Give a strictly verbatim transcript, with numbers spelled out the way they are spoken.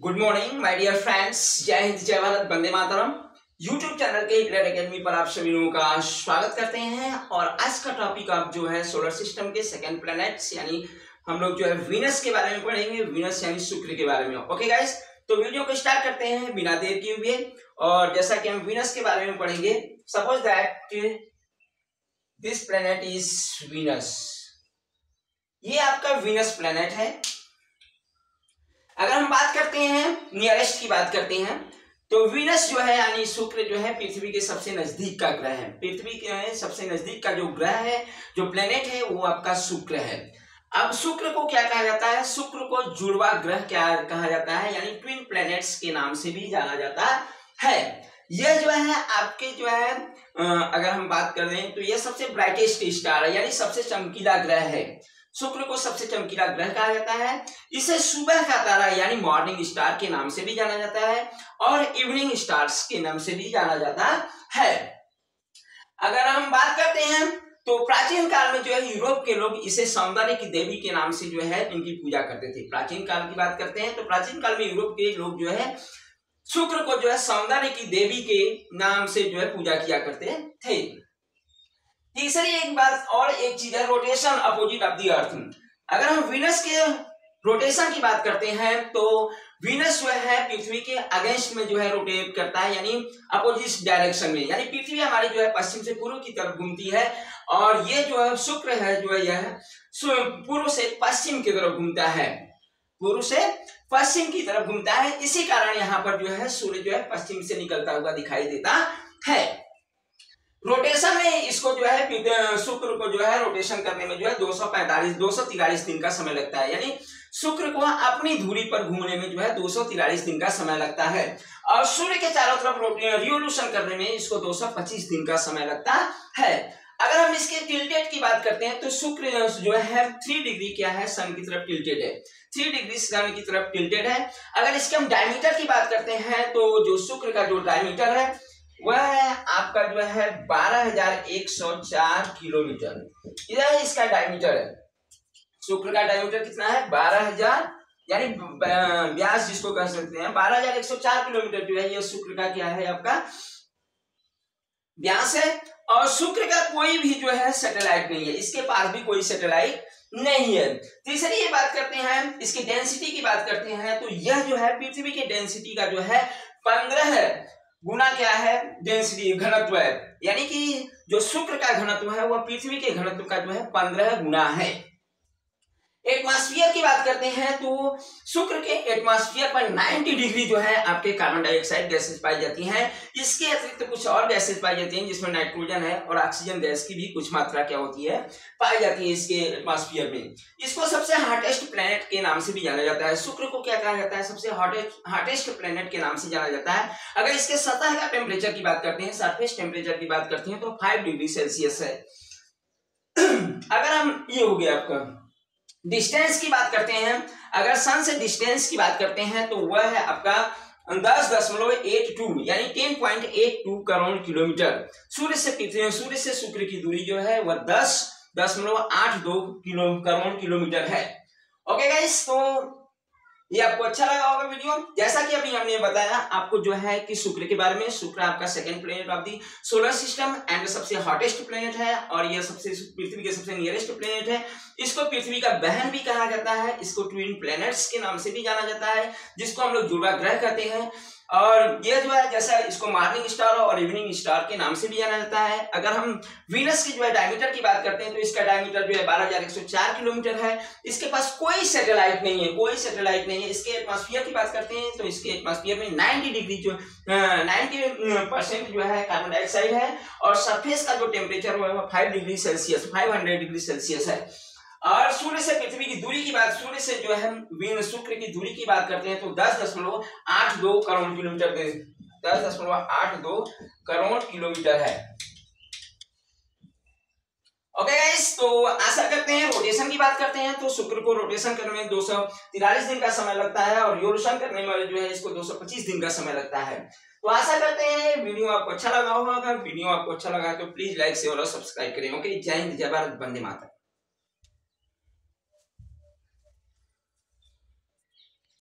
Good morning my dear friends, जय हिंद जय भारत वंदे मातरम। यूट्यूब चैनल के ग्रेड एकेडमी पर आप सभी लोगों का स्वागत करते हैं। और आज का टॉपिक आप जो है सोलर सिस्टम के सेकंड प्लैनेट्स यानी हम लोग जो है वीनस के बारे में पढ़ेंगे। वीनस यानी शुक्र के बारे में। ओके गाइस, तो वीडियो को स्टार्ट करते हैं बिना देर किए हुए। और जैसा कि हम वीनस के बारे में पढ़ेंगे, suppose that this planet is Venus. ये आपका वीनस प्लैनेट है। अगर हम बात करते हैं नियरेस्ट की बात करते हैं तो वीनस जो है यानी शुक्र जो है पृथ्वी के सबसे नजदीक का ग्रह है। पृथ्वी के सबसे नजदीक का जो ग्रह है, जो प्लेनेट है, वो आपका शुक्र है। अब शुक्र को क्या कहा जाता है? शुक्र को जुड़वा ग्रह क्या कहा जाता है, यानी ट्विन प्लैनेट्स के नाम से भी जाना जाता है। यह जो है आपके जो है अगर हम बात कर रहे हैं तो यह सबसे ब्राइटेस्ट स्टार है, यानी सबसे चमकीला ग्रह है। शुक्र को सबसे चमकीला ग्रह कहा जाता है। इसे सुबह का तारा यानी मॉर्निंग स्टार के नाम से भी जाना जाता है और इवनिंग स्टार्स के नाम से भी जाना जाता है। अगर हम बात करते हैं तो प्राचीन काल में जो है यूरोप के लोग इसे सौंदर्य की देवी के नाम से जो है इनकी पूजा करते थे। प्राचीन काल की बात करते हैं तो प्राचीन काल में यूरोप के लोग जो है शुक्र को जो है सौंदर्य की देवी के नाम से जो है पूजा किया करते थे। तीसरी एक बात और एक चीज है, rotation opposite of the earth. अगर हम वीनस के रोटेशन की बात करते हैं तो वीनस जो है पृथ्वी के अगेंस्ट में जो है रोटेट करता है, यानी अपोजिट डायरेक्शन में। यानी पृथ्वी हमारी जो है पश्चिम से पूर्व की तरफ घूमती है और ये जो है शुक्र है जो है यह पूर्व से पश्चिम की तरफ घूमता है। पूर्व से पश्चिम की तरफ घूमता है। इसी कारण यहाँ पर जो है सूर्य जो है पश्चिम से निकलता हुआ दिखाई देता है। रोटेशन में इसको जो है शुक्र को जो है रोटेशन करने में जो है दो सौ पैंतालीस दो सौ तिरालीस दिन का समय लगता है। यानी शुक्र को अपनी धुरी पर घूमने में जो है दो सौ तिरालीस दिन का समय लगता है और सूर्य के चारों तरफ रिवोल्यूशन करने में इसको दो सौ पच्चीस दिन का समय लगता है। अगर हम इसके टिल्टेड की बात करते हैं तो शुक्र जो है थ्री डिग्री क्या है, सन की तरफ टिल्टेड है। थ्री डिग्री सन की तरफ टिल्टेड है। अगर इसके हम डायमीटर की बात करते हैं तो जो शुक्र का जो डायमीटर है वह है आपका जो है बारह हजार एक सौ चार किलोमीटर। यह इसका डायमीटर है। शुक्र का डायमीटर कितना है? बारह हजार, यानी व्यास जिसको कह सकते हैं बारह हजार एक सौ चार किलोमीटर जो है यह शुक्र का क्या है, आपका व्यास है। और शुक्र का कोई भी जो है सैटेलाइट नहीं है, इसके पास भी कोई सैटेलाइट नहीं है। तीसरी ये बात करते हैं, इसकी डेंसिटी की बात करते हैं तो यह जो है पृथ्वी की डेंसिटी का जो है पंद्रह गुना क्या है, डेंसिटी घनत्व है। यानी कि जो शुक्र का घनत्व है वह पृथ्वी के घनत्व का जो है पंद्रह गुना है। एटमॉस्फेयर की बात करते हैं तो शुक्र के एटमॉस्फेयर पर नब्बे डिग्री जो है आपके कार्बन डाइऑक्साइड गैसेस पाई जाती हैं। इसके अतिरिक्त तो कुछ और गैसेस पाई जाती हैं जिसमें नाइट्रोजन है और ऑक्सीजन गैस की भी कुछ मात्रा क्या होती है, पाई जाती है इसके एटमॉस्फेयर में। इसको सबसे हॉटेस्ट प्लैनेट के नाम से भी जाना जाता है। शुक्र को क्या कहा जाता है? सबसे हॉटेस्ट हॉटेस्ट प्लैनेट के नाम से जाना जाता है। अगर इसके सतह का टेम्परेचर की बात करते हैं, सरफेस टेम्परेचर की बात करते हैं तो फाइव डिग्री सेल्सियस है। अगर हम ये हो गया आपका डिस्टेंस की बात करते हैं, अगर सन से डिस्टेंस की बात करते हैं तो वह है आपका दस दशमलव एक टू यानी ten point eight two crore किलोमीटर। सूर्य से पृथ्वी सूर्य से शुक्र की दूरी जो है वह दस दशमलव आठ दो किलो करोड़ किलोमीटर है। ओके गाइस, तो ये आपको अच्छा लगा होगा वीडियो। जैसा कि अभी हमने बताया आपको जो है कि शुक्र के बारे में। शुक्र आपका second planet of the solar system and सबसे हॉटेस्ट प्लेनेट है और यह सबसे पृथ्वी के सबसे नियरेस्ट प्लेनेट है। इसको पृथ्वी का बहन भी कहा जाता है। इसको ट्विन प्लैनेट्स के नाम से भी जाना जाता है, जिसको हम लोग जुड़वा ग्रह कहते हैं। और ये जो है जैसा इसको मॉर्निंग स्टार और इवनिंग स्टार के नाम से भी जाना जाता है। अगर हम वीनस की जो है डायमीटर की बात करते हैं तो इसका डायमीटर जो है बारह हजार एक सौ चार किलोमीटर है। इसके पास कोई सैटेलाइट नहीं है, कोई सैटेलाइट नहीं है। इसके एटमॉस्फेयर की बात करते हैं तो इसके एटमॉस्फेयर में नब्बे डिग्री जो नब्बे परसेंट जो है कार्बन डाइऑक्साइड है और सरफेस का जो टेम्परेचर है five degree Celsius five hundred degree Celsius है। और सूर्य से पृथ्वी की दूरी की बात सूर्य से जो है वीन शुक्र की दूरी की बात करते हैं तो दस दशमलव आठ दो करोड़ किलोमीटर दस दशमलव आठ दो करोड़ किलोमीटर है। ओके गाइस, तो आशा करते हैं रोटेशन की बात करते हैं तो शुक्र को रोटेशन करने में दो सौ तिरालीस दिन का समय लगता है और रिवोल्यूशन करने में जो है इसको दो सौ पच्चीस दिन का समय लगता है। तो आशा करते हैं वीडियो आपको अच्छा लगा होगा। अगर वीडियो आपको अच्छा लगा तो प्लीज लाइक शेयर और सब्सक्राइब करें। ओके, जय हिंद जय भारत वंदे मातरम।